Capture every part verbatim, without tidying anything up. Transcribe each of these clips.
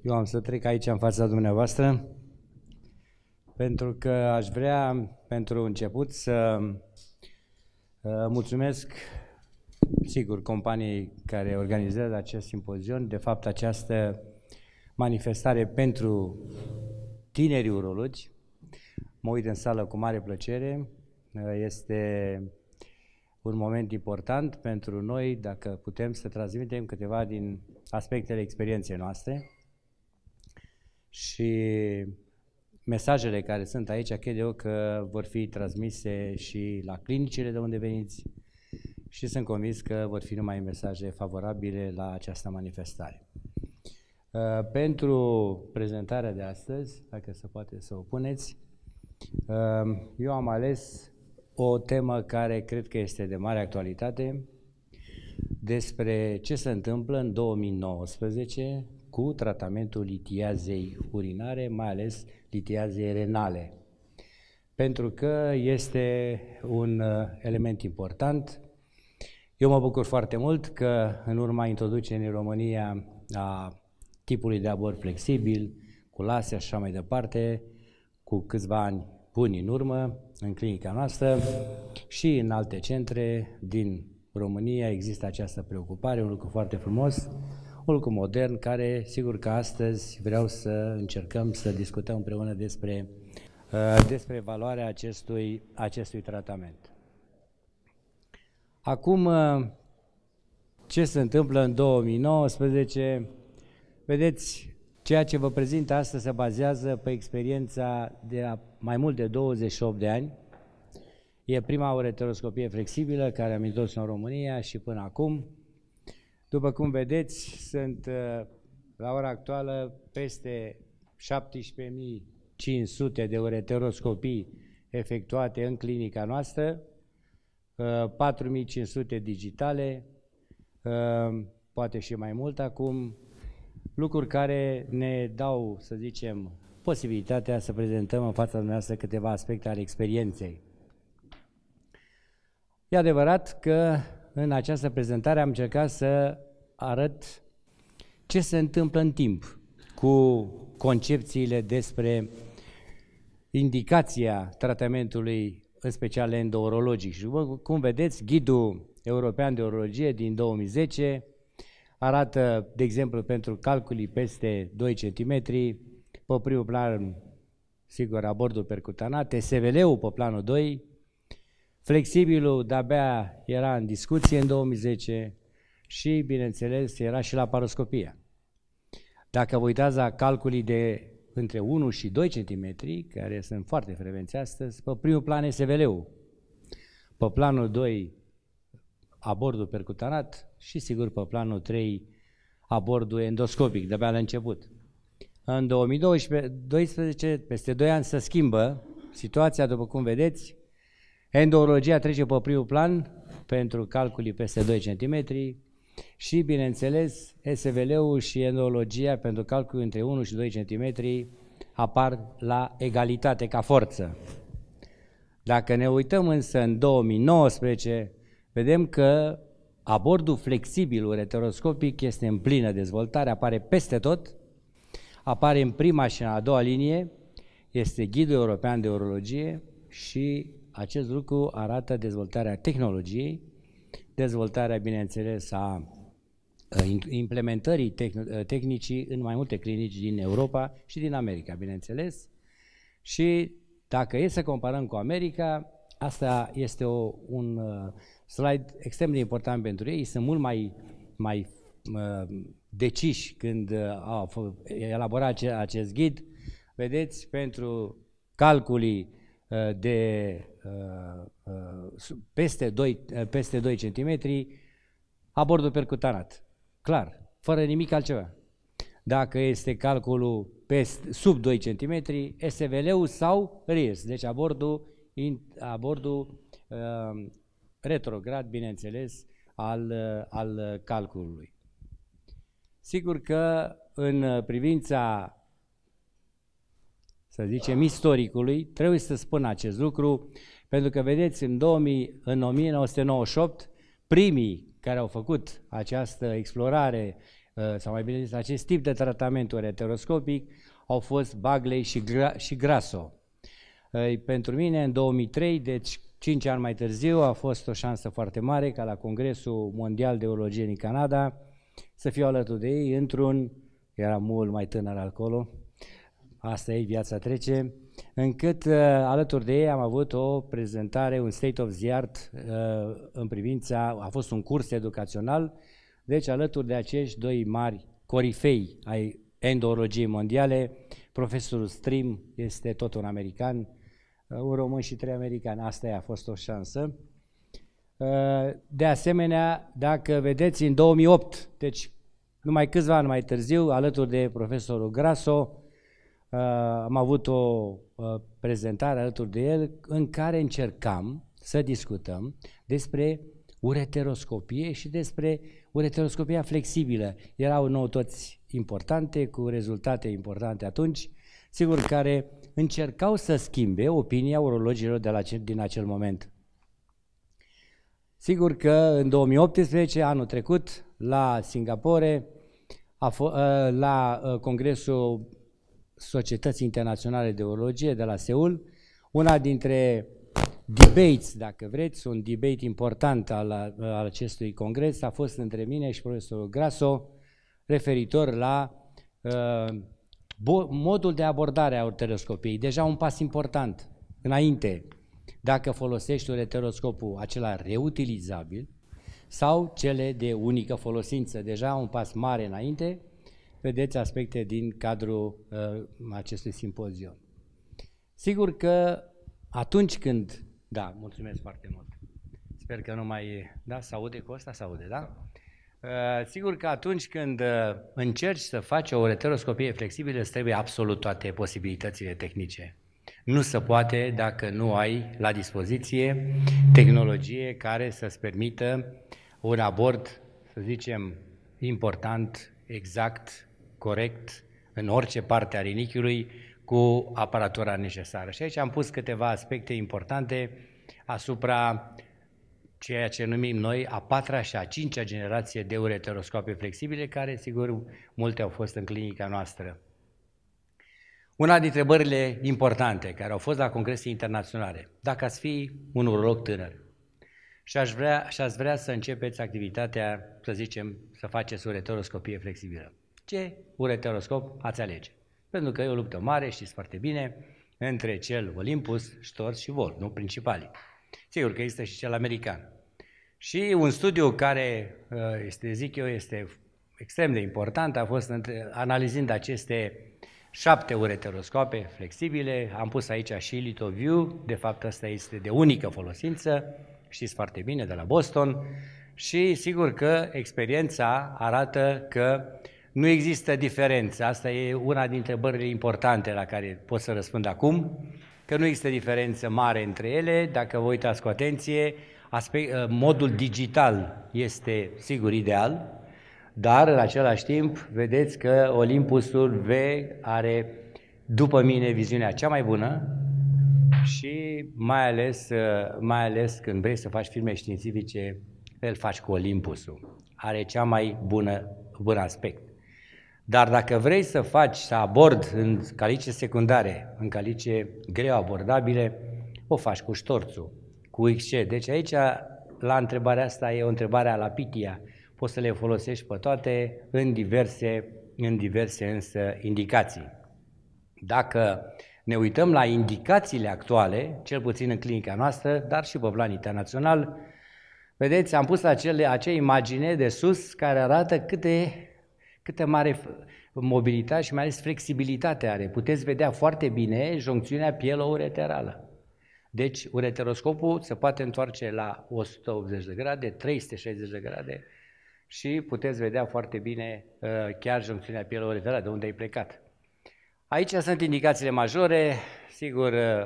Eu am să trec aici în fața dumneavoastră pentru că aș vrea, pentru început, să uh, mulțumesc, sigur, companiei care organizează acest simpozion, de fapt această manifestare pentru tinerii urologi. Mă uit în sală cu mare plăcere, este un moment important pentru noi dacă putem să transmitem câteva din aspectele experienței noastre și mesajele care sunt aici, cred eu că vor fi transmise și la clinicile de unde veniți și sunt convins că vor fi numai mesaje favorabile la această manifestare. Uh, pentru prezentarea de astăzi, dacă se poate să o puneți, uh, eu am ales o temă care cred că este de mare actualitate despre ce se întâmplă în două mii nouăsprezece cu tratamentul litiazei urinare, mai ales litiazei renale. Pentru că este un element important. Eu mă bucur foarte mult că în urma introducerii în România a tipului de abort flexibil, cu lase și așa mai departe, cu câțiva ani buni în urmă, în clinica noastră și în alte centre din România există această preocupare, un lucru foarte frumos, un lucru modern, care sigur că astăzi vreau să încercăm să discutăm împreună despre, uh, despre valoarea acestui, acestui tratament. Acum, uh, ce se întâmplă în două mii nouăsprezece? Vedeți, ceea ce vă prezint astăzi se bazează pe experiența de mai mult de douăzeci și opt de ani. E prima ureteroscopie flexibilă care am introdus în România și până acum. După cum vedeți, sunt la ora actuală peste șaptesprezece mii cinci sute de ureteroscopii efectuate în clinica noastră, patru mii cinci sute digitale, poate și mai mult acum, lucruri care ne dau, să zicem, posibilitatea să prezentăm în fața dumneavoastră câteva aspecte ale experienței. E adevărat că în această prezentare am încercat să arăt ce se întâmplă în timp cu concepțiile despre indicația tratamentului, în special endourologic. Și cum vedeți, Ghidul European de Urologie din două mii zece arată, de exemplu, pentru calculii peste doi centimetri, pe primul plan, sigur, abortul percutanat, T S V L-ul pe planul doi, flexibilul de-abia era în discuție în două mii zece și, bineînțeles, era și laparoscopia. Dacă vă uitați la calculii de între unu și doi centimetri, care sunt foarte frecvenți astăzi, pe primul plan S V L-ul, pe planul doi abortul percutanat și, sigur, pe planul trei abortul endoscopic, de-abia la început. În două mii doisprezece, peste doi ani, se schimbă situația, după cum vedeți, endourologia trece pe primul plan pentru calculii peste doi centimetri și, bineînțeles, S V L-ul și endourologia pentru calculii între unu și doi centimetri apar la egalitate ca forță. Dacă ne uităm însă în două mii nouăsprezece, vedem că abortul flexibil ureteroscopic este în plină dezvoltare, apare peste tot, apare în prima și în a doua linie, este Ghidul European de Urologie și acest lucru arată dezvoltarea tehnologiei, dezvoltarea, bineînțeles, a implementării tehnicii în mai multe clinici din Europa și din America, bineînțeles. Și dacă e să comparăm cu America, asta este o, un slide extrem de important pentru ei, sunt mult mai, mai uh, deciși când uh, au elaborat acest ghid. Vedeți, pentru calculii uh, de uh, uh, peste doi, uh, peste doi centimetri, abortul percutanat, clar, fără nimic altceva. Dacă este calculul peste, sub doi centimetri, S V L-ul sau R I S, deci abortul, abortul uh, retrograd, bineînțeles, al, al calculului. Sigur că în privința, să zicem, istoricului, trebuie să spun acest lucru, pentru că, vedeți, în, două mii, în o mie nouă sute nouăzeci și opt, primii care au făcut această explorare sau mai bine zis, acest tip de tratament ureteroscopic au fost Bagley și, Gra și Grasso. Pentru mine, în două mii trei, deci cinci ani mai târziu, a fost o șansă foarte mare ca la Congresul Mondial de Urologie din Canada să fiu alături de ei într-un, era mult mai tânăr acolo, asta e, viața trece, încât uh, alături de ei am avut o prezentare, un state of the art uh, în privința, a fost un curs educațional, deci alături de acești doi mari corifei ai endourologiei mondiale, profesorul Stream este tot un american, uh, un român și trei americani, asta a fost o șansă. Uh, de asemenea, dacă vedeți, în două mii opt, deci numai câțiva ani mai târziu, alături de profesorul Grasso, Uh, am avut o uh, prezentare alături de el în care încercam să discutăm despre ureteroscopie și despre ureteroscopia flexibilă. Erau noutăți importante, cu rezultate importante atunci, sigur, care încercau să schimbe opinia urologilor de la ce, din acel moment. Sigur că în două mii optsprezece, anul trecut, la Singapore, a uh, la uh, Congresul Societății Internaționale de Urologie de la Seul, una dintre debates, dacă vreți, un debate important al, al acestui congres a fost între mine și profesorul Grasso referitor la uh, modul de abordare a ureteroscopiei. Deja un pas important înainte, dacă folosești ureteroscopul acela reutilizabil sau cele de unică folosință, deja un pas mare înainte. Vedeți aspecte din cadrul uh, acestui simpozion. Sigur că atunci când, da, mulțumesc foarte mult, sper că nu mai, da, se aude cu ăsta, se aude, da? Uh, sigur că atunci când uh, încerci să faci o ureteroscopie flexibilă, îți trebuie absolut toate posibilitățile tehnice. Nu se poate dacă nu ai la dispoziție tehnologie care să-ți permită un abord, să zicem, important, exact, corect, în orice parte a rinichiului, cu aparatura necesară. Și aici am pus câteva aspecte importante asupra ceea ce numim noi a patra și a cincea generație de ureteroscope flexibile, care, sigur, multe au fost în clinica noastră. Una dintre întrebările importante care au fost la congrese internaționale, dacă ați fi un urolog tânăr și aș vrea, și ați vrea să începeți activitatea, să zicem, să faceți ureteroscopie flexibilă, ce ureteroscop ați alege? Pentru că e o luptă mare, știți foarte bine, între cel Olympus, Storz și Volt, nu principalii. Sigur că există și cel american. Și un studiu care, este, zic eu, este extrem de important, a fost între, analizând aceste șapte ureteroscope flexibile, am pus aici și LithoView, de fapt asta este de unică folosință, știți foarte bine, de la Boston, și sigur că experiența arată că nu există diferență. Asta e una dintre întrebările importante la care pot să răspund acum, că nu există diferență mare între ele. Dacă vă uitați cu atenție, aspect, modul digital este sigur ideal, dar în același timp vedeți că Olympusul V are, după mine, viziunea cea mai bună și mai ales, mai ales când vrei să faci filme științifice, îl faci cu Olympusul. Are cea mai bună, bun aspect. Dar dacă vrei să faci, să abord în calice secundare, în calice greu abordabile, o faci cu Storzul, cu X C. Deci aici, la întrebarea asta, e o întrebare a la Pitia. Poți să le folosești pe toate în diverse, în diverse însă indicații. Dacă ne uităm la indicațiile actuale, cel puțin în clinica noastră, dar și pe plan internațional, vedeți, am pus acele, acea imagine de sus care arată câte câtă mare mobilitate și mai ales flexibilitate are. Puteți vedea foarte bine joncțiunea pielo-ureterală. Deci, ureteroscopul se poate întoarce la o sută optzeci de grade, trei sute șaizeci de grade și puteți vedea foarte bine uh, chiar joncțiunea pielo-ureterală, de unde ai plecat. Aici sunt indicațiile majore, sigur, uh,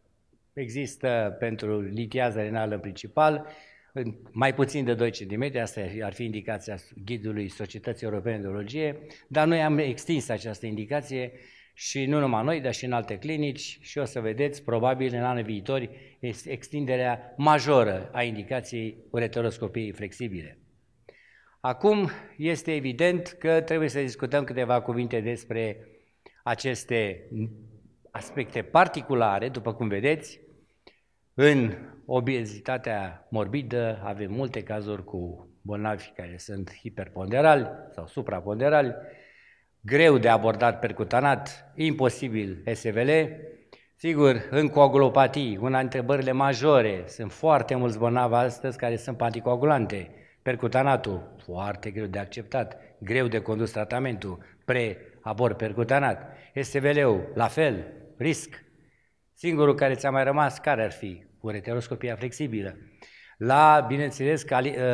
există pentru litiază renală în principal, mai puțin de doi centimetri, asta ar fi indicația ghidului Societății Europene de Urologie, dar noi am extins această indicație și nu numai noi, dar și în alte clinici și o să vedeți, probabil în anii viitori, extinderea majoră a indicației ureteroscopiei flexibile. Acum este evident că trebuie să discutăm câteva cuvinte despre aceste aspecte particulare. După cum vedeți, în obezitatea morbidă avem multe cazuri cu bolnavi care sunt hiperponderali sau supraponderali, greu de abordat percutanat, imposibil S V L. Sigur, în coagulopatii, una dintre întrebările majore, sunt foarte mulți bolnavi astăzi care sunt anticoagulante. Percutanatul, foarte greu de acceptat, greu de condus tratamentul, pre-abort percutanat. S V L-ul, la fel, risc. Singurul care ți-a mai rămas, care ar fi? Ureteroscopia flexibilă. La, bineînțeles,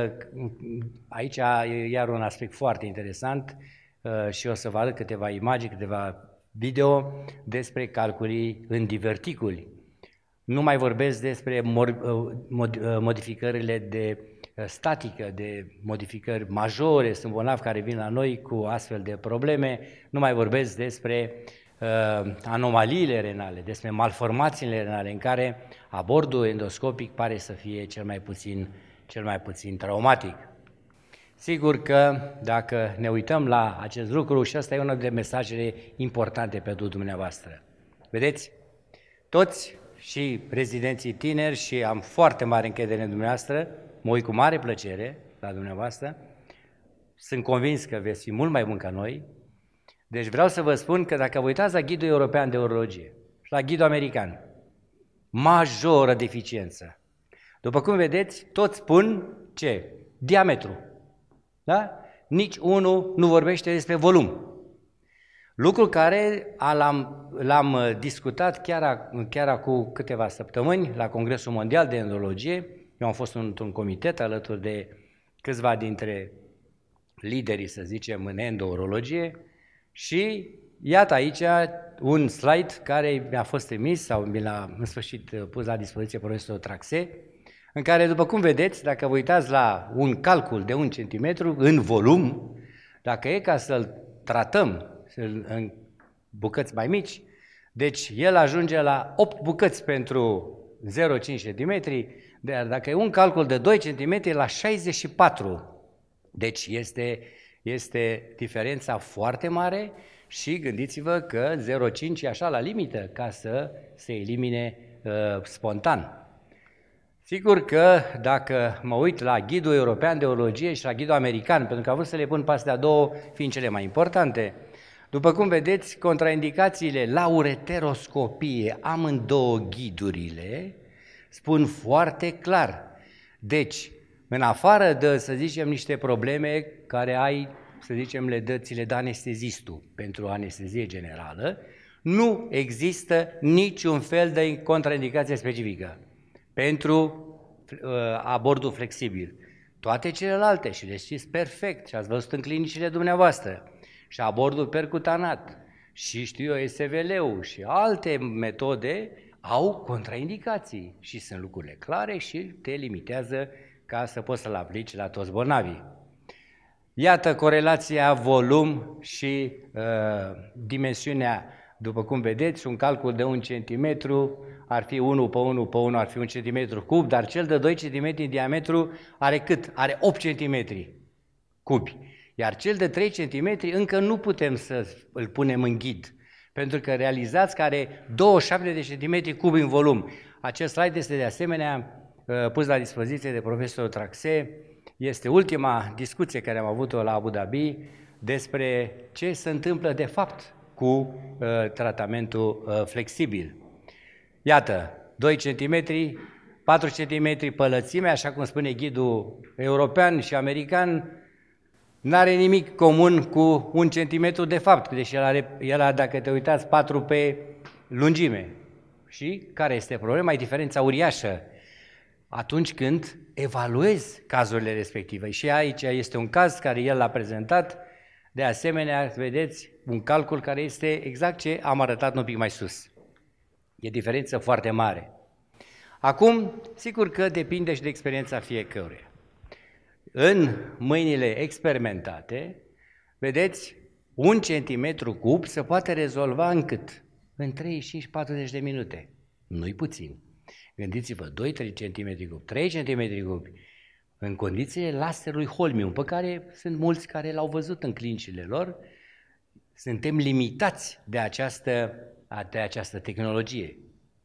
aici e iar un aspect foarte interesant și o să vă arăt câteva imagini, câteva video despre calculii în diverticuli. Nu mai vorbesc despre modificările de statică, de modificări majore, sunt bolnavi care vin la noi cu astfel de probleme, nu mai vorbesc despre uh, anomaliile renale, despre malformațiile renale, în care abordul endoscopic pare să fie cel mai puțin, cel mai puțin traumatic. Sigur că dacă ne uităm la acest lucru, și asta e unul de mesajele importante pentru dumneavoastră. Vedeți? Toți și rezidenții tineri, și am foarte mare încredere în dumneavoastră, mă uit cu mare plăcere la dumneavoastră, sunt convins că veți fi mult mai buni ca noi. Deci vreau să vă spun că dacă vă uitați la Ghidul European de Urologie și la Ghidul American, majoră deficiență. După cum vedeți, toți spun ce? Diametru. Da? Nici unul nu vorbește despre volum. Lucru care l-am discutat chiar, chiar acum câteva săptămâni la Congresul Mondial de Endologie. Eu am fost într-un comitet alături de câțiva dintre liderii, să zicem, în endourologie și iată aici un slide care mi-a fost trimis sau mi l-a în sfârșit pus la dispoziție profesorul Traxe, în care, după cum vedeți, dacă vă uitați la un calcul de un centimetru în volum, dacă e ca să-l tratăm în bucăți mai mici, deci el ajunge la opt bucăți pentru zero virgulă cinci centimetri, dar dacă e un calcul de doi centimetri, la șaizeci și patru. Deci este, este diferența foarte mare și gândiți-vă că zero virgulă cinci e așa la limită ca să se elimine uh, spontan. Sigur că dacă mă uit la Ghidul European de Urologie și la Ghidul American, pentru că am vrut să le pun pe astea două fiind cele mai importante, după cum vedeți, contraindicațiile la ureteroscopie, amândouă ghidurile, spun foarte clar. Deci, în afară de, să zicem, niște probleme care ai, să zicem, le dă, ți le dă anestezistul pentru anestezie generală, nu există niciun fel de contraindicație specifică pentru uh, abordul flexibil. Toate celelalte, și le știți perfect, și ați văzut în clinicile dumneavoastră, și abordul percutanat, și știu eu S V L-ul, și alte metode au contraindicații și sunt lucrurile clare și te limitează ca să poți să-l aplici la toți bolnavii. Iată corelația volum și uh, dimensiunea. După cum vedeți, un calcul de un centimetru ar fi unu pe unu pe unu, ar fi un centimetru cub, dar cel de doi centimetri în diametru are cât? Are opt centimetri cubi. Iar cel de trei centimetri încă nu putem să îl punem în ghid, pentru că realizați că are douăzeci și șapte de centimetri cubi în volum. Acest slide este de asemenea pus la dispoziție de profesorul Traxe. Este ultima discuție care am avut-o la Abu Dhabi despre ce se întâmplă de fapt cu uh, tratamentul uh, flexibil. Iată, doi centimetri, patru centimetri pălățime, așa cum spune ghidul european și american, n-are nimic comun cu un centimetru de fapt, deși el are, el are, dacă te uitați, patru pe lungime. Și care este problema? E diferența uriașă atunci când evaluezi cazurile respective. Și aici este un caz care el l-a prezentat. De asemenea, vedeți, un calcul care este exact ce am arătat un pic mai sus. E diferență foarte mare. Acum, sigur că depinde și de experiența fiecăruia. În mâinile experimentate, vedeți, un centimetru cub se poate rezolva în cât? În treizeci și cinci patruzeci de minute. Nu-i puțin. Gândiți-vă, doi trei centimetri cub, trei centimetri cub, în condițiile laserului Holmium, pe care sunt mulți care l-au văzut în clinicile lor. Suntem limitați de această, de această tehnologie.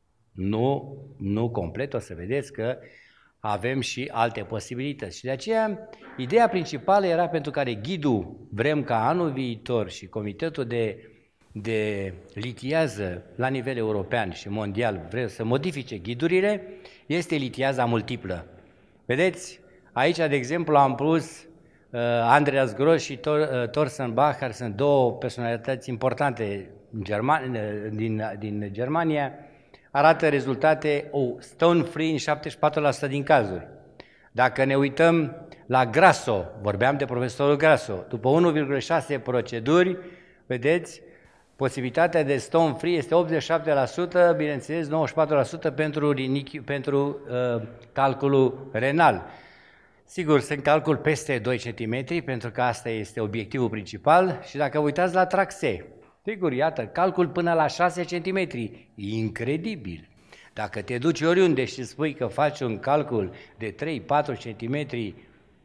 Nu, nu complet, o să vedeți că avem și alte posibilități. Și de aceea, ideea principală era pentru care ghidul vrem ca anul viitor și Comitetul de, de litiază la nivel european și mondial vreau să modifice ghidurile, este litiaza multiplă. Vedeți? Aici, de exemplu, am pus uh, Andreas Gross și Tor, uh, Thorsten Bach, care sunt două personalități importante în German, din, din Germania, arată rezultate oh, stone-free în șaptezeci și patru la sută din cazuri. Dacă ne uităm la Grasso, vorbeam de profesorul Grasso, după unu virgulă șase proceduri, vedeți, posibilitatea de stone-free este optzeci și șapte la sută, bineînțeles nouăzeci și patru la sută pentru, pentru uh, calculul renal. Sigur, sunt calcul peste doi centimetri, pentru că asta este obiectivul principal și dacă vă uitați la Traxe, sigur, iată, calcul până la șase centimetri, incredibil. Dacă te duci oriunde și spui că faci un calcul de trei patru centimetri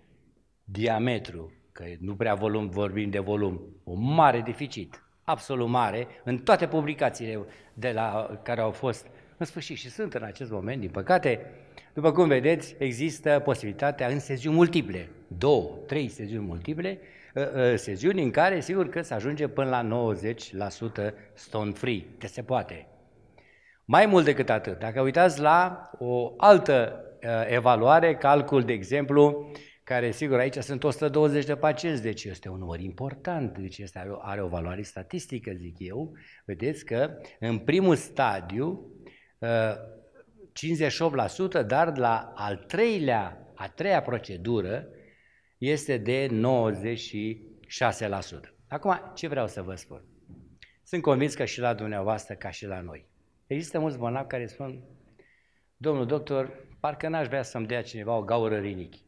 diametru, că nu prea volum, vorbim de volum, un mare deficit, absolut mare, în toate publicațiile de la care au fost în sfârșit și sunt în acest moment, din păcate, după cum vedeți, există posibilitatea în seziuni multiple, două, trei seziuni multiple, seziuni în care, sigur că se ajunge până la nouăzeci la sută stone free, că se poate. Mai mult decât atât, dacă uitați la o altă evaluare, calcul, de exemplu, care, sigur, aici sunt o sută douăzeci de pacienți, deci este un număr important, deci este, are, o, are o valoare statistică, zic eu. Vedeți că în primul stadiu, cincizeci și opt la sută, dar la al treilea, a treia procedură este de nouăzeci și șase la sută. Acum, ce vreau să vă spun? Sunt convins că și la dumneavoastră, ca și la noi, există mulți bolnavi care spun: domnul doctor, parcă n-aș vrea să-mi dea cineva o gaură rinichi.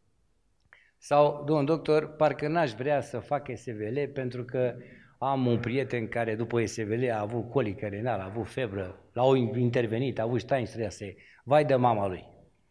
Sau, domnul doctor, parcă n-aș vrea să fac S V L pentru că am un prieten care după S V L a avut colică renală, a avut febră, l-au intervenit, a avut Steinstrese, vai de mama lui.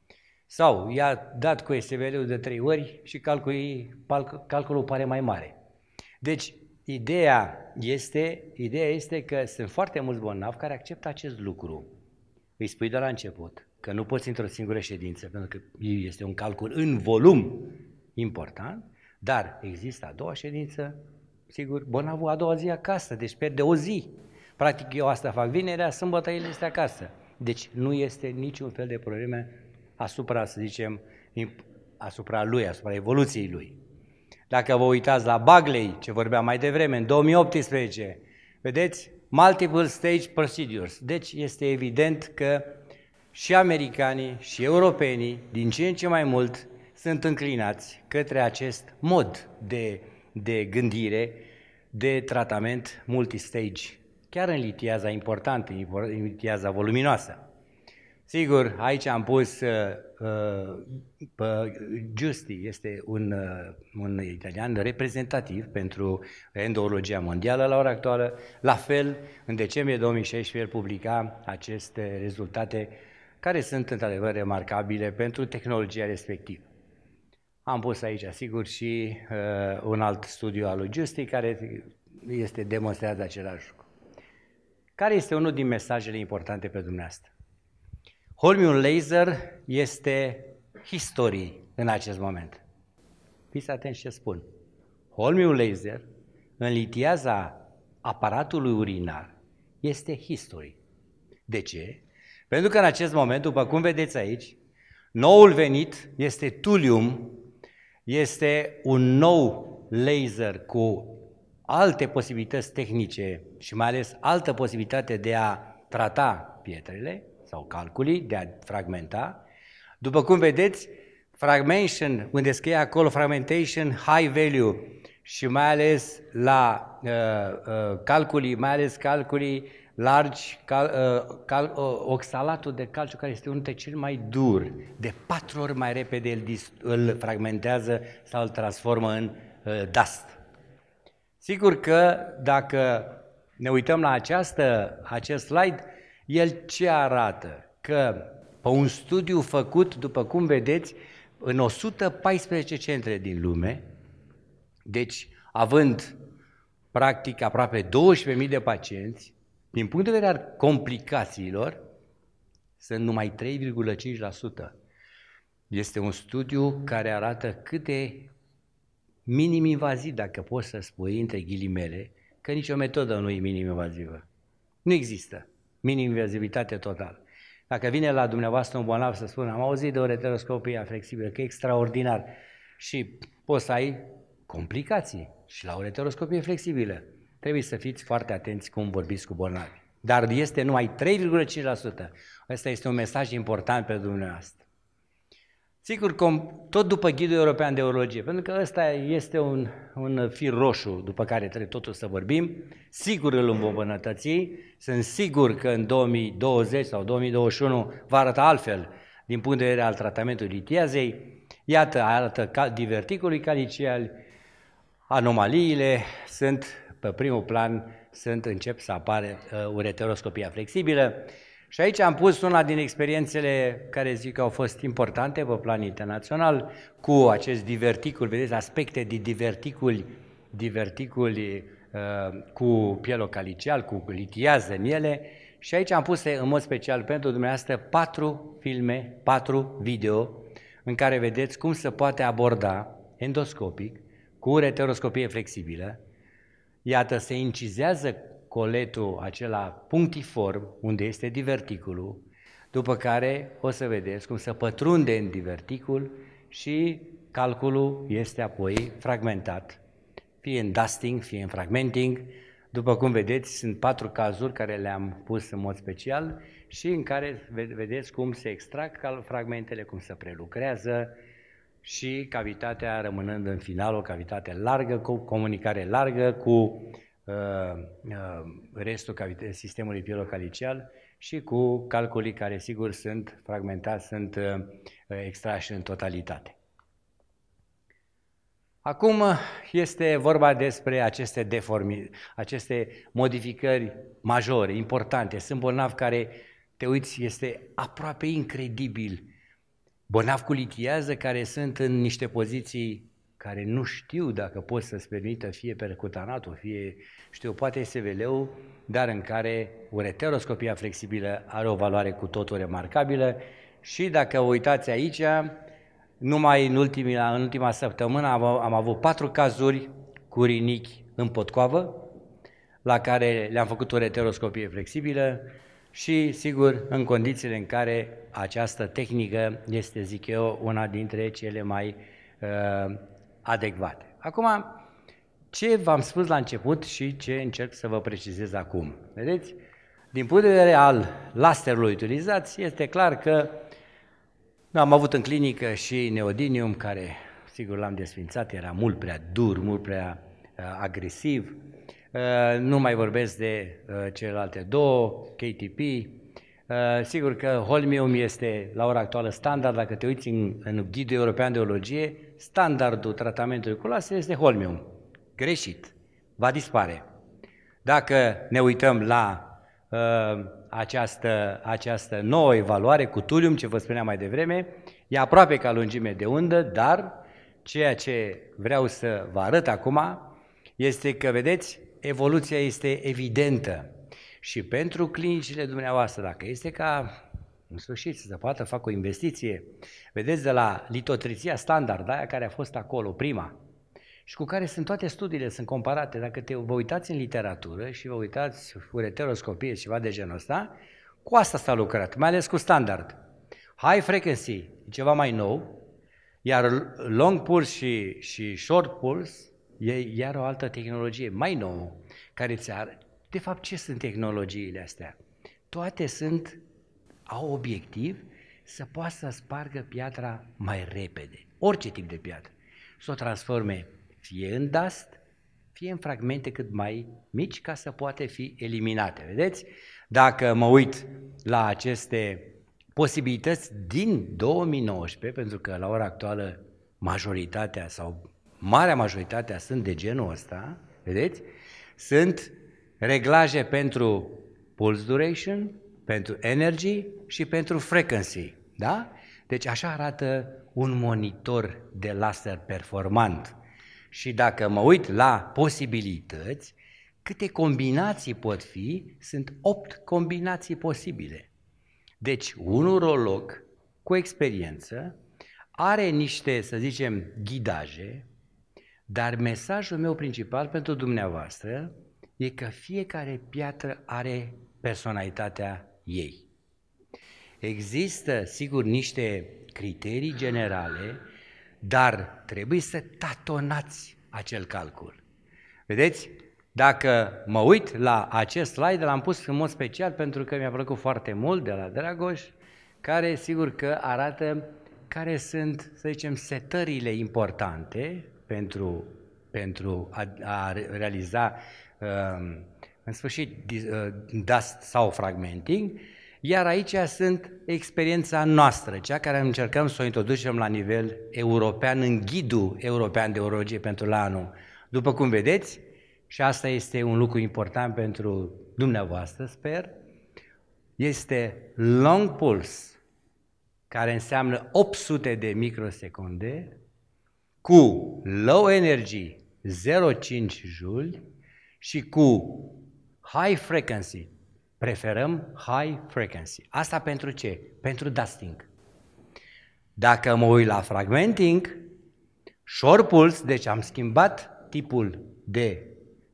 Sau i-a dat cu S V L-ul de trei ori și calculul, calculul pare mai mare. Deci, ideea este, ideea este că sunt foarte mulți bolnavi care acceptă acest lucru. Îi spui de la început că nu poți într-o singură ședință, pentru că este un calcul în volum important, dar există a doua ședință, sigur, bolnavul a doua zi acasă, deci pierde o zi. Practic eu asta fac vinerea, sâmbătă el este acasă. Deci nu este niciun fel de probleme asupra, să zicem, asupra lui, asupra evoluției lui. Dacă vă uitați la Bagley, ce vorbeam mai devreme, în două mii optsprezece, vedeți? Multiple stage procedures. Deci este evident că și americanii și europenii, din ce în ce mai mult, sunt înclinați către acest mod de, de gândire, de tratament multistage, chiar în litiaza importantă, în litiaza voluminoasă. Sigur, aici am pus uh, uh, Giusti, este un, uh, un italian reprezentativ pentru endourologia mondială la ora actuală. La fel, în decembrie două mii șaisprezece, el publica aceste rezultate care sunt într-adevăr remarcabile pentru tehnologia respectivă. Am pus aici, sigur, și uh, un alt studiu al lui Giusti care este demonstrează același lucru. Care este unul din mesajele importante pe dumneavoastră? Holmium Laser este history în acest moment. Fiți atenți ce spun. Holmium Laser, în litiaza aparatului urinar, este history. De ce? Pentru că în acest moment, după cum vedeți aici, noul venit este Thulium, este un nou laser cu alte posibilități tehnice și mai ales altă posibilitate de a trata pietrele sau calculii, de a fragmenta. După cum vedeți, fragmentation, unde scrie acolo fragmentation high value și mai ales la uh, uh, calculii, mai ales calculii largi, cal, uh, cal, uh, oxalatul de calciu, care este unul dintre cel mai dur, de patru ori mai repede îl, îl fragmentează sau îl transformă în uh, dust. Sigur că dacă ne uităm la această, acest slide, el ce arată? Că pe un studiu făcut, după cum vedeți, în o sută paisprezece centre din lume, deci având practic aproape douăsprezece mii de pacienți, din punct de vedere al complicațiilor, sunt numai trei virgulă cinci la sută. Este un studiu care arată cât de minim-invaziv, dacă poți să spui, între ghilimele, că nicio metodă nu e minim-invazivă. Nu există minim-invazivitate totală. Dacă vine la dumneavoastră un bolnav să spună, am auzit de o ureteroscopie flexibilă, că e extraordinar, și poți să ai complicații și la o ureteroscopie flexibilă. Trebuie să fiți foarte atenți cum vorbiți cu bolnavi. Dar este numai trei virgulă cinci la sută. Ăsta este un mesaj important pentru dumneavoastră. Sigur, tot după Ghidul European de Urologie, pentru că ăsta este un, un fir roșu după care trebuie totul să vorbim, sigur îl vom îmbunătăți, sunt sigur că în două mii douăzeci sau două mii douăzeci și unu va arăta altfel din punct de vedere al tratamentului litiazei. Iată, arată diverticului calicial, anomaliile sunt pe primul plan, sunt, încep să apară uh, ureteroscopia flexibilă. Și aici am pus una din experiențele care zic că au fost importante pe plan internațional, cu acest diverticul, vedeți, aspecte de diverticuli, diverticuli uh, cu pielocalicial, cu litiază în ele, și aici am pus în mod special pentru dumneavoastră patru filme, patru video, în care vedeți cum se poate aborda endoscopic, cu ureteroscopie flexibilă. Iată, se incizează coletul acela punctiform, unde este diverticulul, după care o să vedeți cum se pătrunde în diverticul și calculul este apoi fragmentat, fie în dusting, fie în fragmenting. După cum vedeți, sunt patru cazuri care le-am pus în mod special și în care vedeți cum se extrag fragmentele, cum se prelucrează și cavitatea rămânând în final o cavitate largă, cu comunicare largă cu restul sistemului pielocalicial și cu calculii care sigur sunt fragmentați, sunt extrași în totalitate. Acum este vorba despre aceste deformi, aceste modificări majore, importante. Sunt bolnavi care, te uiți, este aproape incredibil. Bolnavi cu litiază care sunt în niște poziții care nu știu dacă pot să-ți permită fie percutanatul, fie, știu, poate S V L-ul, dar în care ureteroscopia flexibilă are o valoare cu totul remarcabilă. Și dacă vă uitați aici, numai în ultima, în ultima săptămână am, am avut patru cazuri cu rinichi în potcoavă, la care le-am făcut ureteroscopie flexibilă și, sigur, în condițiile în care această tehnică este, zic eu, una dintre cele mai uh, adecvate. Acum, ce v-am spus la început și ce încerc să vă precizez acum? Vedeți? Din punct de vedere al laserului utilizat, este clar că am avut în clinică și neodinium, care, sigur, l-am desfințat, era mult prea dur, mult prea uh, agresiv. Uh, nu mai vorbesc de uh, celelalte două, K T P. Uh, sigur că holmium este la ora actuală standard. Dacă te uiți în, în Ghidul European de Urologie, standardul tratamentului cu laser este holmium. Greșit. Va dispare. Dacă ne uităm la uh, această, această nouă evaluare cu thulium, ce vă spuneam mai devreme, e aproape ca lungime de undă, dar ceea ce vreau să vă arăt acum este că, vedeți, evoluția este evidentă. Și pentru clinicile dumneavoastră, dacă este ca, în sfârșit, să se poată facă o investiție, vedeți, de la litotriția standard, aia care a fost acolo, prima, și cu care sunt toate studiile, sunt comparate. Dacă te, vă uitați în literatură și vă uitați ureteroscopie și ceva de genul ăsta, cu asta s-a lucrat, mai ales cu standard. High frequency e ceva mai nou, iar long pulse și, și short pulse e iar o altă tehnologie mai nouă, care ți arată. De fapt, ce sunt tehnologiile astea? Toate sunt, au obiectiv să poată să spargă piatra mai repede, orice tip de piatră, să o transforme fie în dust, fie în fragmente cât mai mici ca să poate fi eliminate. Vedeți? Dacă mă uit la aceste posibilități din două mii nouăsprezece, pentru că la ora actuală majoritatea sau marea majoritatea sunt de genul ăsta, vedeți? Sunt reglaje pentru pulse duration, pentru energy și pentru frequency, da? Deci așa arată un monitor de laser performant. Și dacă mă uit la posibilități, câte combinații pot fi? Sunt opt combinații posibile. Deci un urolog cu experiență are niște, să zicem, ghidaje, dar mesajul meu principal pentru dumneavoastră e că fiecare piatră are personalitatea ei. Există, sigur, niște criterii generale, dar trebuie să tatonați acel calcul. Vedeți? Dacă mă uit la acest slide, l-am pus în mod special pentru că mi-a plăcut foarte mult de la Dragoș, care sigur că arată care sunt, să zicem, setările importante pentru, pentru a, a realiza uh, în sfârșit uh, dust sau fragmenting, iar aici sunt experiența noastră, cea care încercăm să o introducem la nivel european în ghidul european de urologie pentru la anul. După cum vedeți, și asta este un lucru important pentru dumneavoastră, sper, este long pulse, care înseamnă opt sute de microsecunde, cu low energy zero virgulă cinci joule și cu high frequency. Preferăm high frequency. Asta pentru ce? Pentru dusting. Dacă mă uit la fragmenting, short pulse, deci am schimbat tipul de,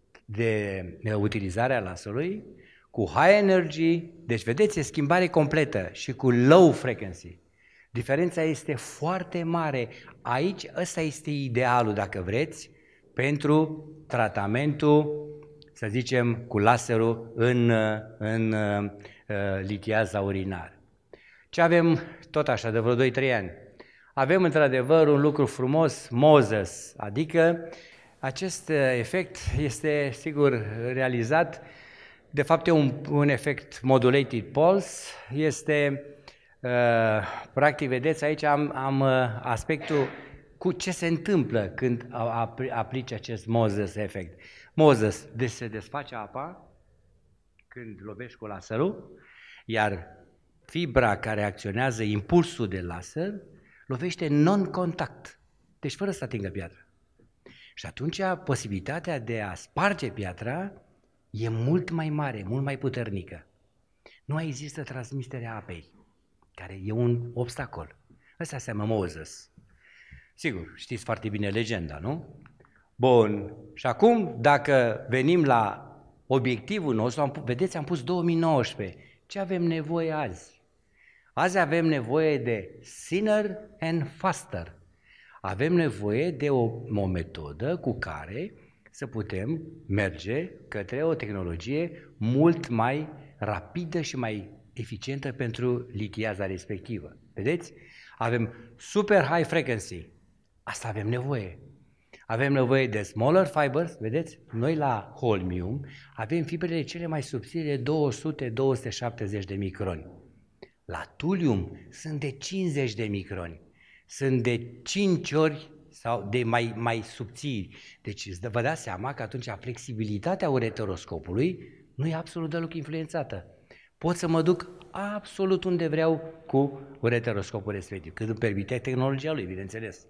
de, de utilizare a laserului, cu high energy, deci vedeți, e schimbare completă, și cu low frequency. Diferența este foarte mare. Aici, ăsta este idealul, dacă vreți, pentru tratamentul, să zicem, cu laserul în, în uh, litiaza urinară. Ce avem tot așa, de vreo doi trei ani? Avem într-adevăr un lucru frumos, Moses, adică acest efect este sigur realizat, de fapt e un, un efect modulated pulse, este, uh, practic vedeți aici am, am aspectul cu ce se întâmplă când aplici acest Moses efect. Moses, deci se desface apa când lovești cu laserul, iar fibra care acționează impulsul de laser lovește non-contact, deci fără să atingă piatra. Și atunci posibilitatea de a sparge piatra e mult mai mare, mult mai puternică. Nu există transmiterea apei, care e un obstacol. Ăsta înseamnă Moses. Sigur, știți foarte bine legenda, nu? Bun, și acum, dacă venim la obiectivul nostru, am, vedeți, am pus două mii nouăsprezece. Ce avem nevoie azi? Azi avem nevoie de thinner and faster. Avem nevoie de o, o metodă cu care să putem merge către o tehnologie mult mai rapidă și mai eficientă pentru litiaza respectivă. Vedeți? Avem super high frequency. Asta avem nevoie. Avem nevoie de smaller fibers, vedeți? Noi la holmium avem fibrele cele mai subțiri, două sute - două sute șaptezeci de microni. La thulium sunt de cincizeci de microni. Sunt de cinci ori sau de mai, mai subțiri. Deci vă dați seama că atunci flexibilitatea ureteroscopului nu e absolut deloc influențată. Pot să mă duc absolut unde vreau cu ureteroscopul respectiv, cât îmi permite tehnologia lui, bineînțeles.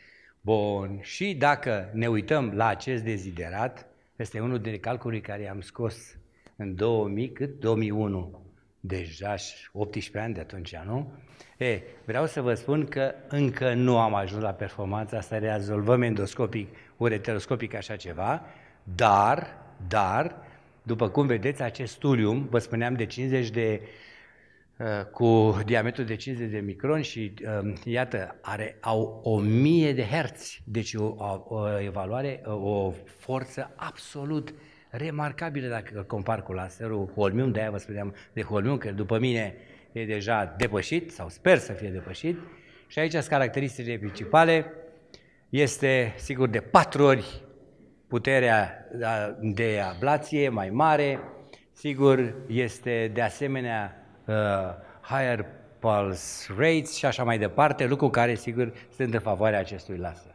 Bun, și dacă ne uităm la acest deziderat, este unul dintre calculii care am scos în două mii, cât? două mii unu, deja optsprezece ani de atunci, nu? E, vreau să vă spun că încă nu am ajuns la performanța asta, rezolvăm endoscopic, ureteroscopic așa ceva, dar, dar, după cum vedeți, acest thulium, vă spuneam de cincizeci de cu diametru de cincizeci de microni și iată, are, au o mie de herți, deci o, o evaluare, o forță absolut remarcabilă dacă îl compar cu laserul holmium, de-aia vă spuneam de holmium, că după mine e deja depășit, sau sper să fie depășit, și aici sunt caracteristicile principale, este sigur de patru ori puterea de ablație mai mare, sigur este de asemenea Uh, higher pulse rates și așa mai departe, lucru care sigur sunt în favoarea acestui laser.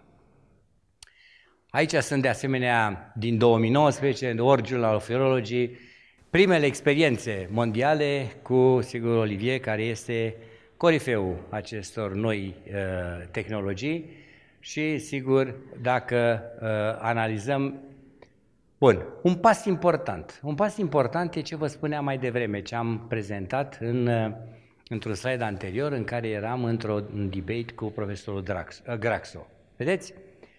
Aici sunt de asemenea din două mii nouăsprezece, în World Journal of Urology, primele experiențe mondiale cu, sigur, Olivier, care este corifeul acestor noi uh, tehnologii și, sigur, dacă uh, analizăm, bun, un pas important. Un pas important e ce vă spuneam mai devreme, ce am prezentat în, uh, într-un slide anterior în care eram într-un debate cu profesorul Drax, uh, Graxo. Vedeți?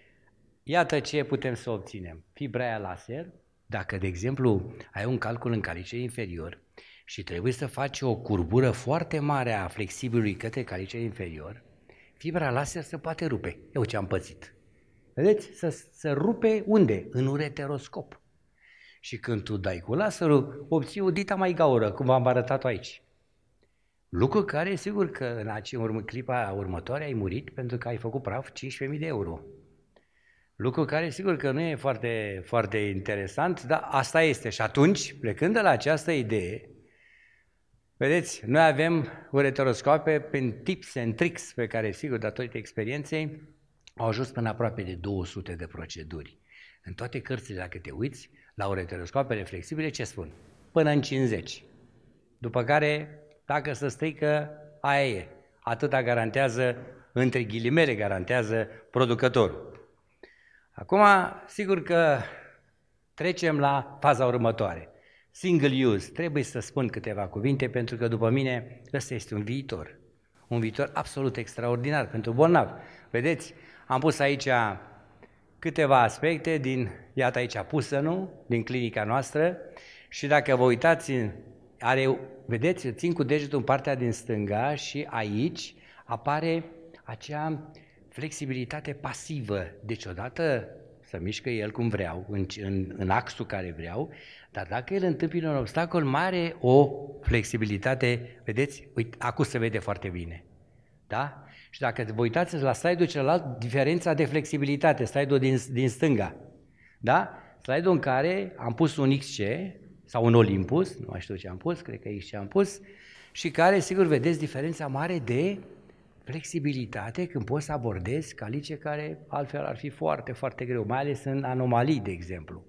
Iată ce putem să obținem. Fibra aia laser, dacă, de exemplu, ai un calcul în calice inferior și trebuie să faci o curbură foarte mare a flexibilului către calice inferior, fibra laser se poate rupe. Eu ce am pățit. Vedeți? Să, să rupe unde? În ureteroscop. Și când tu dai cu laserul, obții o dita mai gaură, cum v-am arătat-o aici. Lucru care, sigur că în acea urmă, clipa următoare ai murit pentru că ai făcut praf cincisprezece mii de euro. Lucru care, sigur că nu e foarte, foarte interesant, dar asta este. Și atunci, plecând de la această idee, vedeți, noi avem ureteroscope prin tips and tricks pe care, sigur, datorită experienței, au ajuns până aproape de două sute de proceduri. În toate cărțile, dacă te uiți, la ureteroscopele flexibile, ce spun? Până în cincizeci. După care, dacă se strică, aia e. Atâta garantează, între ghilimele, garantează producătorul. Acum, sigur că trecem la faza următoare. Single use. Trebuie să spun câteva cuvinte pentru că, după mine, ăsta este un viitor. Un viitor absolut extraordinar pentru bolnavi. Vedeți, am pus aici câteva aspecte din, iată aici pusă-nu, din clinica noastră și dacă vă uitați, are, vedeți, țin cu degetul în partea din stânga și aici apare acea flexibilitate pasivă. Deci odată să mișcă el cum vreau, în, în, în axul care vreau, dar dacă el întâmpină un obstacol, mai are o flexibilitate, vedeți, uite, acum se vede foarte bine. Da? Și dacă vă uitați la slide-ul celălalt, diferența de flexibilitate, slide-ul din, din stânga. Da? Slide-ul în care am pus un X C sau un Olympus, nu mai știu ce am pus, cred că X C am pus, și care, sigur, vedeți diferența mare de flexibilitate când poți să abordezi calice care altfel ar fi foarte, foarte greu, mai ales în anomalii, de exemplu.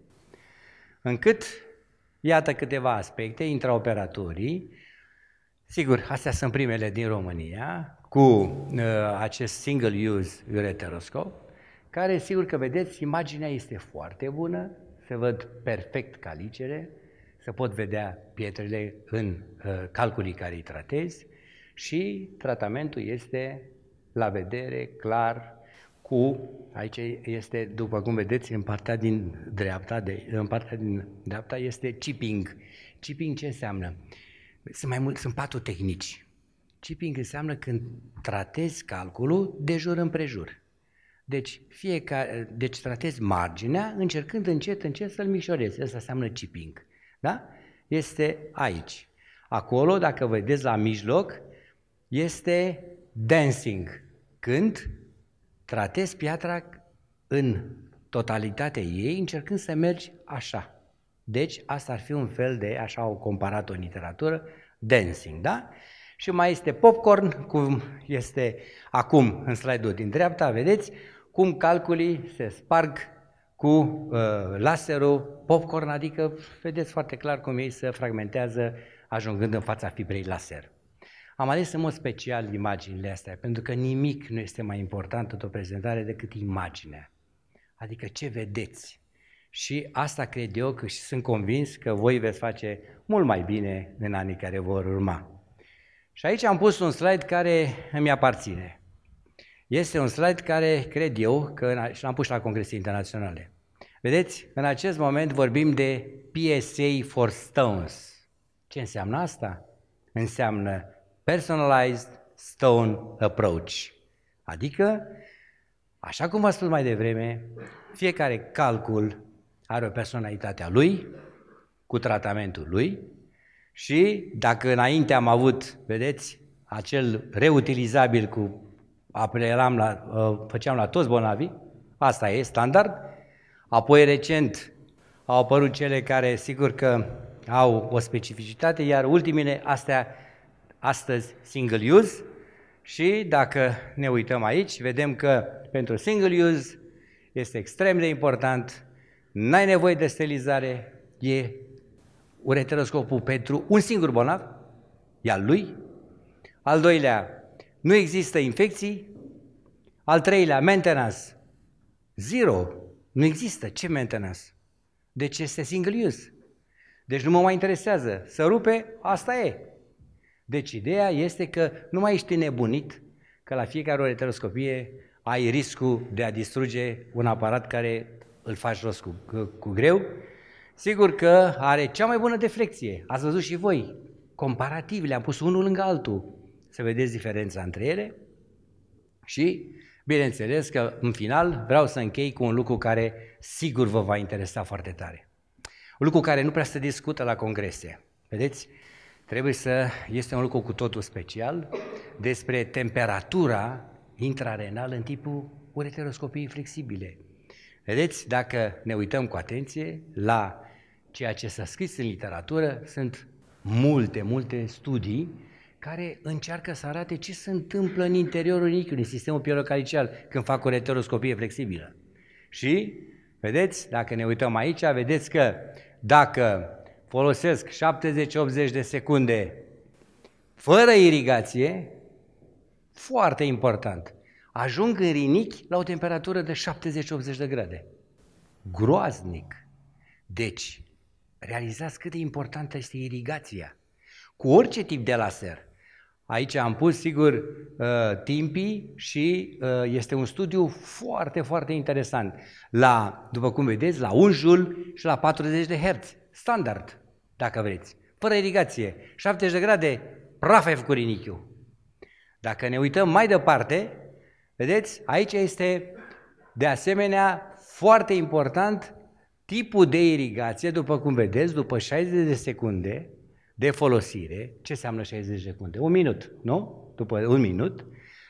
Încât, iată câteva aspecte, intraoperatorii, sigur, astea sunt primele din România, cu uh, acest single-use ureteroscop, care, sigur că vedeți, imaginea este foarte bună, se văd perfect calicele, se pot vedea pietrele în uh, calculii care îi tratezi, și tratamentul este la vedere, clar, cu, aici este, după cum vedeți, în partea din dreapta, de, în partea din dreapta este chipping. Chipping ce înseamnă? Sunt mai mult, sunt patru tehnici. Chipping înseamnă când tratezi calculul de jur împrejur. Deci, fiecare, deci tratezi marginea încercând încet, încet să-l micșorezi. Asta înseamnă chipping. Da? Este aici. Acolo, dacă vedeți la mijloc, este dancing, când tratezi piatra în totalitatea ei, încercând să mergi așa. Deci, asta ar fi un fel de, așa au comparat-o în literatură, dancing, da? Și mai este popcorn, cum este acum în slide-ul din dreapta, vedeți, cum calculii se sparg cu uh, laserul popcorn, adică vedeți foarte clar cum ei se fragmentează ajungând în fața fibrei laser. Am ales în mod special imaginile astea, pentru că nimic nu este mai important într-o prezentare decât imaginea. Adică ce vedeți. Și asta cred eu că și sunt convins că voi veți face mult mai bine în anii care vor urma. Și aici am pus un slide care îmi aparține. Este un slide care cred eu că și l-am pus la congrese internaționale. Vedeți, în acest moment vorbim de P S A for Stones. Ce înseamnă asta? Înseamnă Personalized Stone Approach. Adică, așa cum v-am spus mai devreme, fiecare calcul are o personalitate a lui, cu tratamentul lui și dacă înainte am avut, vedeți, acel reutilizabil cu apelam la, făceam la toți bolnavii, asta e standard, apoi recent au apărut cele care sigur că au o specificitate, iar ultimele astea astăzi single use și dacă ne uităm aici, vedem că pentru single use este extrem de important, n-ai nevoie de sterilizare, e ureteroscopul pentru un singur bolnav, e al lui. Al doilea, nu există infecții. Al treilea, maintenance, zero, nu există. Ce maintenance? Deci este single use. Deci nu mă mai interesează. Să rupe, asta e. Deci ideea este că nu mai ești nebunit că la fiecare ureteroscopie ai riscul de a distruge un aparat care îl faci jos cu, cu, cu greu. Sigur că are cea mai bună deflecție. Ați văzut și voi. Comparativ, le-am pus unul lângă altul. Să vedeți diferența între ele. Și, bineînțeles că, în final, vreau să închei cu un lucru care sigur vă va interesa foarte tare. Un lucru care nu prea se discută la congrese. Vedeți? Trebuie să... Este un lucru cu totul special despre temperatura intrarenală în tipul ureteroscopiei flexibile. Vedeți? Dacă ne uităm cu atenție la ceea ce s-a scris în literatură, sunt multe, multe studii care încearcă să arate ce se întâmplă în interiorul rinichiului, în sistemul pielocalicial, când fac o ureteroscopie flexibilă. Și, vedeți, dacă ne uităm aici, vedeți că dacă folosesc șaptezeci optzeci de secunde fără irigație, foarte important, ajung în rinichi la o temperatură de șaptezeci optzeci de grade. Groaznic! Deci, realizați cât de importantă este irigația. Cu orice tip de laser. Aici am pus, sigur, timpii și este un studiu foarte, foarte interesant. La, după cum vedeți, la un joule și la patruzeci de herți. Standard, dacă vreți. Fără irigație. șaptezeci de grade, praf ai făcut rinichiul. Dacă ne uităm mai departe, vedeți, aici este, de asemenea, foarte important tipul de irigație, după cum vedeți, după șaizeci de secunde de folosire. Ce înseamnă șaizeci de secunde? Un minut, nu? După un minut,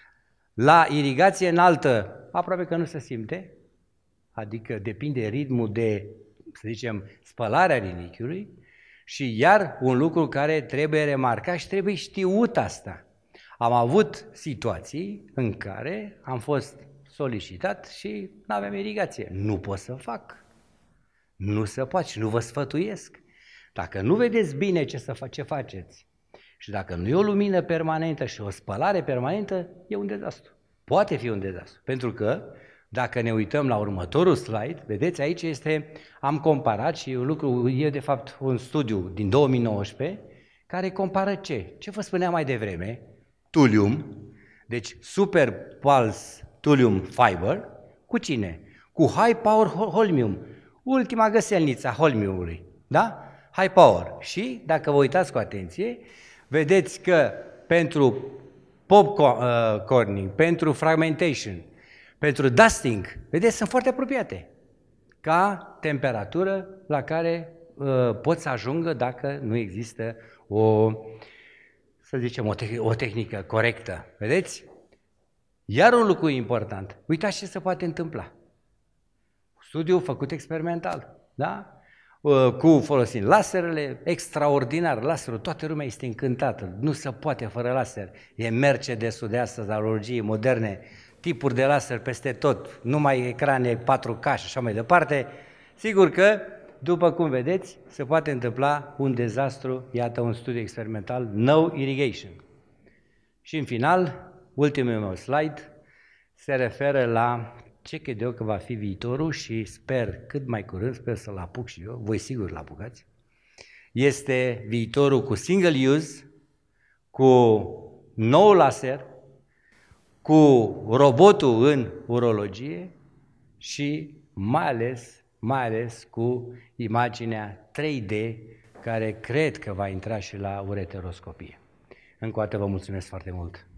la irigație înaltă, aproape că nu se simte, adică depinde ritmul de, să zicem, spălarea rinichiului. Și iar un lucru care trebuie remarcat și trebuie știut asta. Am avut situații în care am fost solicitat și nu aveam irigație. Nu pot să fac. Nu se poate și nu vă sfătuiesc. Dacă nu vedeți bine ce, să fa- ce faceți și dacă nu e o lumină permanentă și o spălare permanentă, e un dezastru. Poate fi un dezastru. Pentru că, dacă ne uităm la următorul slide, vedeți, aici este, am comparat și un lucru, e de fapt un studiu din două mii nouăsprezece, care compară ce? Ce vă spuneam mai devreme? Thulium, deci Super Pulse Thulium Fiber, cu cine? Cu High Power Holmium, ultima găselniță a holmiumului, da? High Power. Și, dacă vă uitați cu atenție, vedeți că pentru popcorning, pentru fragmentation, pentru dusting, vedeți, sunt foarte apropiate ca temperatură la care uh, pot să ajungă dacă nu există o, să zicem, o, te- o tehnică corectă. Vedeți? Iar un lucru important, uitați ce se poate întâmpla. Studiu făcut experimental, da? Uh, cu folosind laserele, extraordinar, laserul, toată lumea este încântată, nu se poate fără laser. E Mercedes-ul de astăzi, al urologiei moderne, tipuri de laser peste tot, numai ecrane patru K și așa mai departe. Sigur că, după cum vedeți, se poate întâmpla un dezastru, iată un studiu experimental, no irrigation. Și în final, ultimul meu slide se referă la ce cred eu că va fi viitorul și sper cât mai curând, sper să-l apuc și eu, voi sigur l-apucați, este viitorul cu single use, cu nou laser, cu robotul în urologie și mai ales, mai ales cu imaginea trei D care cred că va intra și la ureteroscopie. Încă o dată vă mulțumesc foarte mult!